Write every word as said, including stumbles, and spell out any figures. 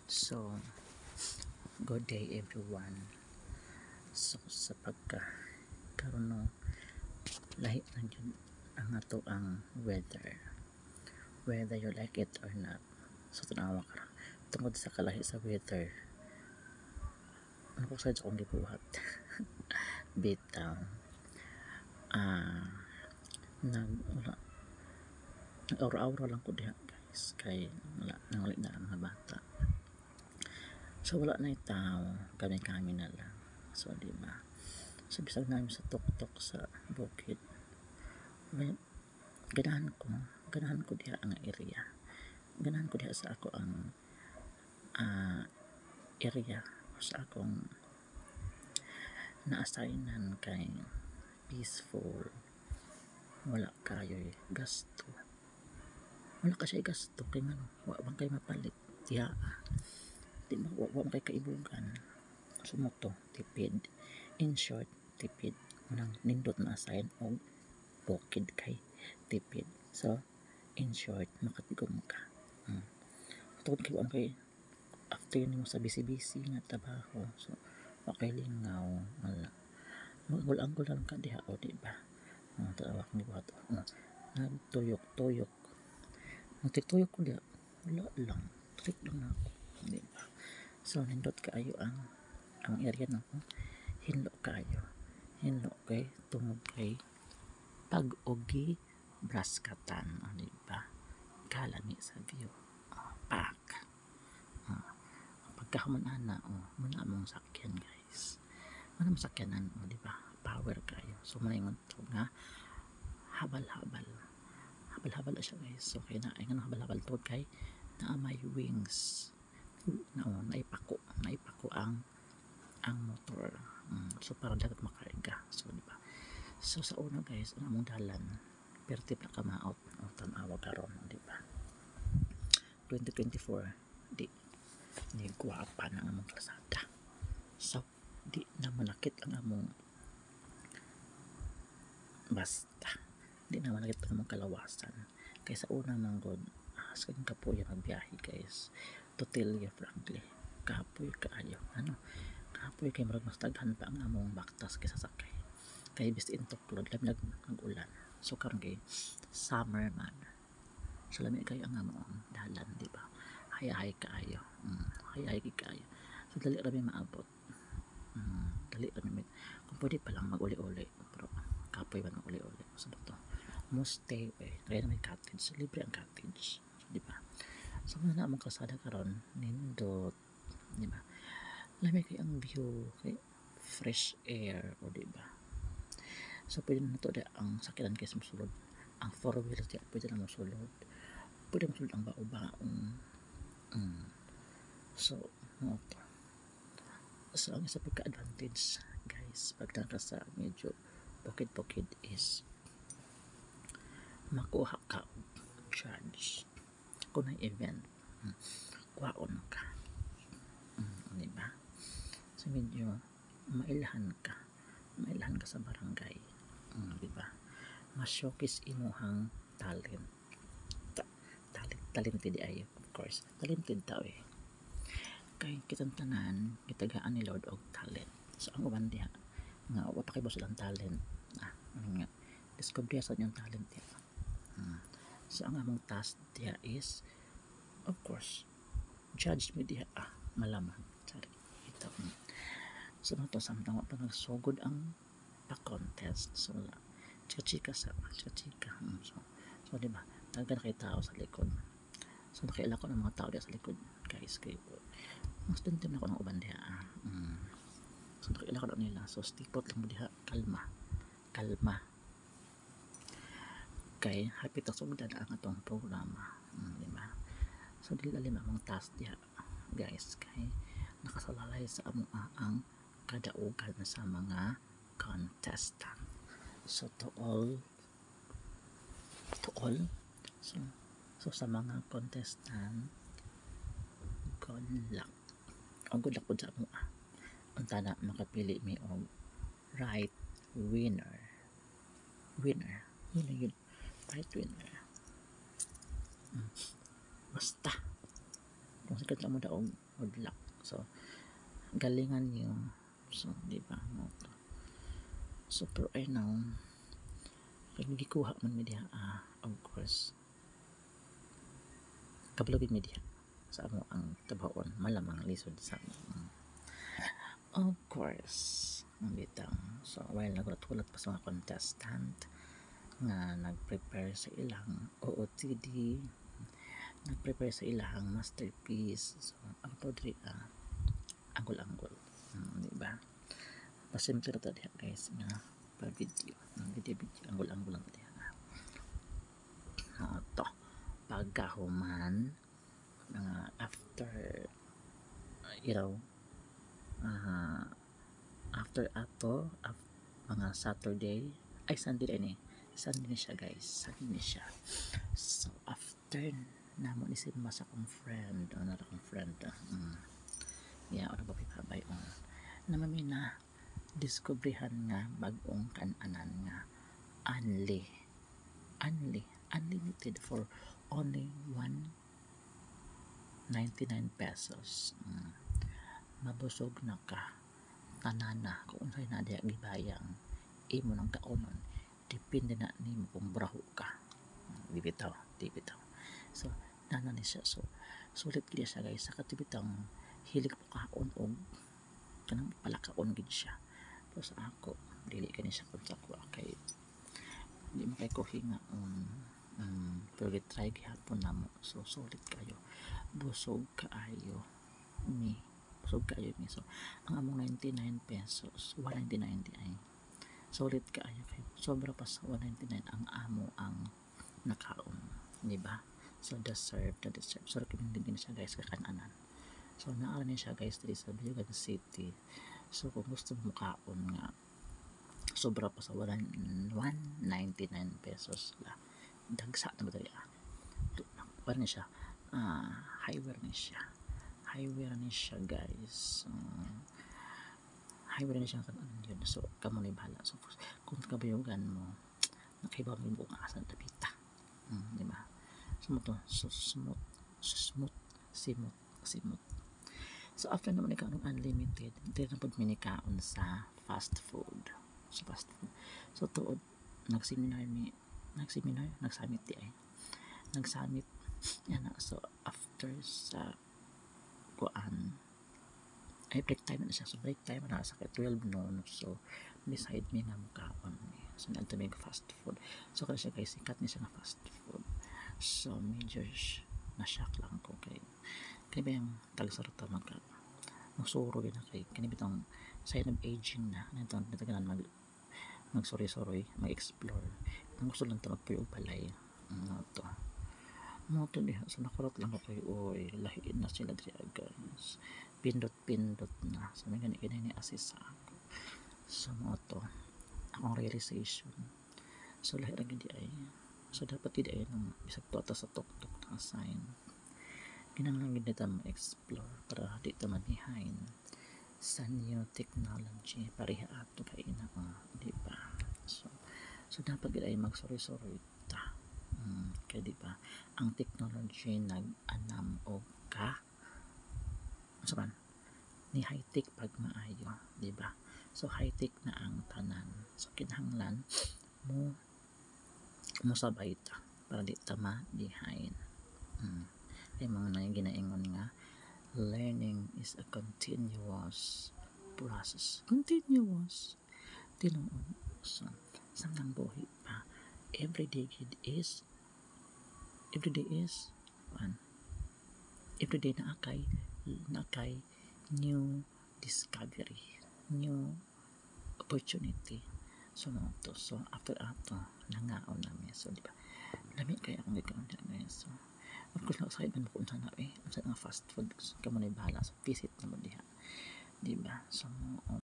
So, good day everyone. So, sa pagka karon no, lahi na jud ang ato ang weather. Whether you like it or not. So, tanawa ka tungod sa kalahi sa weather. Ano ko sa akong gibuhat? Bitaw. Ah, nag wala nag-aura-aura lang ko diha guys kay wala nang wala na ang mga bata. So wala na itaw, kami-kami na lang. So di ba? So bisag namin sa tuktok sa bukid. May ganahan ko, ganahan ko diha ang area. Ganahan ko diha sa ako ang uh, area o sa akong na-assignan kay peaceful. Wala kayo gasto. Wala kasi gasto kay ano, wala bang kayo mapalit. Diha. Di ba, wala kay kaibugan. Sumoto, tipid. In short, tipid. Unang nindot na assign o bukid kay tipid. So, in short, makatigom ka. Hmm. Tungkol kayo ang kay after yun mo sa busy-busy nga trabaho. So, okay lingaw. Wala. Magul-anggol lang ka diha o diba? Uh, tawag ni Bato. Uh, nagtuyok-tuyok. Nagtituyok ko diha. Wala lang. Trip lang na ako. Diba? So, nindot kaayo ang ang area na ko. Hinlo kaayo. Hinlo kay tungod kay pag-ugi braskatan. O, diba? Kalami sa view. Uh, pak. Uh, pagkahuman ana, oh, muna among sakyan guys. Muna among sakyanan, o, diba? Power kayo. So, maningon to nga habal-habal. Habal-habal siya guys. So, kaya na, ay nga habal-habal to kay na may wings. Na, oh, naipako. Naipako ang ang motor. Um, so, para dapat makarga. So, diba? So, sa una guys, ang among dalan, pertip na kamaot. O, tanawa karon, diba? twenty twenty-four, di, di guwapa na among kalsada. So, di na manakit ang among basta. Di na manakit ang among kalawasan. Kaya sa una manggod, ah, sa kanyang kapuya magbiyahe guys. To tell you frankly, kapoy kaayo. Ano? Kapoy kay marag mas daghan pa ang among baktas kaysa sakay. Kay bis in tuklod, labi nag-ulan. So, karon kay summer man. So, lami kayo ang among dalan, di ba? Hayahay kaayo. Mm, hayahay kaayo. So, dali rami maabot. Mm, dali rami. Kung pwede pa lang mag-uli-uli. Pero, kapoy ba mag-uli-uli? So, to most stay eh. Kaya na may cottage. So, libre ang cottage. So, di ba? So, muna na among kalsada karon nindot. Di ba? Lami kayo ang view. Kay fresh air. O, di ba? So, pwede na ito ang sakiran kayo sa musulod. Ang four wheels diya, pwede na musulod. Pwede musulod ang bao-baong. Mm. So, ano ito? So, ang isa pagka-advantage, guys, pag ka sa medyo bukid-bukid is makuha ka charge. Kung na event, mm, kuhaon ka. Mm, diba? So, medyo mailahan ka. Mailahan ka sa barangay. Mm, diba? Ma-showcase imuhang talent. Ta- talent. Talented ay, of course. Talented tao eh. Kay kitang tanan, kitagaan ni Lord og talent. So, ang uban diha, nga, wapa kayo ba silang talent? Ah, ano nga, discover sa niyang talent diha. Hmm. So, ang among task diha is, of course, judge me diha, ah, malaman. Sorry, ito. Hmm. So, nato samtang wapa nagsugod ang pa-contest. So, chika-chika sa, chika-chika. Hmm. So, so, diba, taga na kayo tao sa likod. So, nakaila ko ng mga tao diha sa likod, guys, kayo mas tintim na ko ng uban diha. Mm. So, nakila ko na nila. So, stipot lang mo diha. Kalma. Kalma. Kay, happy to sugdan ang atong programa. Mm, diba? So, dilalim among task diha. Guys, kay, nakasalalay sa among ang kadaugan sa mga contestant. So, to all, to all, so, so sa mga contestant, good luck. Ang good luck po sa mo ah. Ang tana makapili mi og right winner. Winner. Winner yun. Right winner. Hmm. Basta. Kung sakit mo daog good luck. So galingan niyo. So di ba mo to. So pero I know kag gikuha man mi diha, ah, of course kabalogin mi diha sa amo ang tabawon malamang lisod sa amo. Of course ang bitang. So while nagulat-ulat pa sa mga contestant nga nag-prepare sa ilang O O T D, nag-prepare sa ilang masterpiece. So ang podri ah, anggol-anggol, hmm, di ba? Pasimple ra ta diha guys nga pa video, video video anggol-anggol lang diha. Uh, to pagkahuman mga after uh, iraw uh, after ato af, mga Saturday ay Sunday ni Sunday ni siya guys, Sunday ni siya. So after namo ni si mas akong friend, ano na akong friend, uh, mm, yeah, ano ba pipabay on namami na diskubrihan nga bagong kananan nga only only unlimited for only one ninety-nine pesos. mm. Mabusog na ka tanana kung unsay na diya gibayang imo nang kaunon, depende na nimo kung braho ka. Di bitaw, di bitaw. So nana ni siya, so sulit gid siya guys sa katibitang hilig po kaon og kanang palakaon gid siya. Pero sa ako dili kani siya kun sa ako kay di mo kay ko hinga um, um, pero try gihapon namo. So sulit kayo, busog kaayo mi, busog kaayo mi. So ang among ninety-nine pesos one ninety-nine di ay sulit kaayo kay sobra pa sa one ninety-nine ang amo ang nakaon, di ba? So deserve the deserve. So recommended din siya guys kakananan. So naara ni siya guys diri sa Biligan City. So kung gusto mo kaon nga sobra pa sa one ninety-nine pesos la, dagsa na ba dali ah, ano siya, uh, highway ni siya, highway ni siya guys. uh, highway ni siya kan ano yun. So kamo ni bahala. So kung kabayugan mo nakaiba mo yung buong asan tapita, hmm, di ba? So mo to, so smooth, so smooth, simot, simot. So after naman ikaw ng unlimited, hindi na po minikaon sa fast food. So fast food. So tuod, nagseminar mi, nagseminar, nagsummit di ay. Nagsummit, yan na. So after sa kuan, ay break time na siya. So break time na sa twelve noon. So beside me nga mukaon mi. So nagto mi fast food. So kasi siya guys, sikat niya siya na fast food. So medyo na-shock lang ko kay kaya ba yung tagsarata magka magsuro din na kay kanibitang sign of aging na nito natagalan mag magsuri-suri mag-explore ang gusto lang ito magpuyo palay ano to mo to diha. So nakurot lang ko kay oy lahiin na sila diri guys, pindot-pindot na. So may gani ni assist sa ako. So mo to akong realization. So lahi ra gid ay, so dapat gid ay nang bisag to ata sa tok-tok na sign kinahanglan gid ta ma-explore para di ta manihain sa new technology pareha ato kay ina, uh, di ba? So so dapat gid ay magsuri-suri ta, hmm, kay di ba ang technology nag-anam og ka so man ni high tech pag maayo, di ba? So high tech na ang tanan. So kinahanglan mo mo sabay ta para di ta ma-behind. Hmm. Kaya mga nang ginaingon nga learning is a continuous process. Continuous. Tinuod. So, samtang buhi pa. Everyday kid is everyday is one. Everyday na akay na akay new discovery, new opportunity. So, no, to. So, after ato, nangaon namin. So, di ba? Lami kaya akong gagawin na guys. So, of course, nakasakit man mo kung saan na eh. Ang saan nga fast food. Kamo na bahala. So, visit na mo diha. Di ba? So,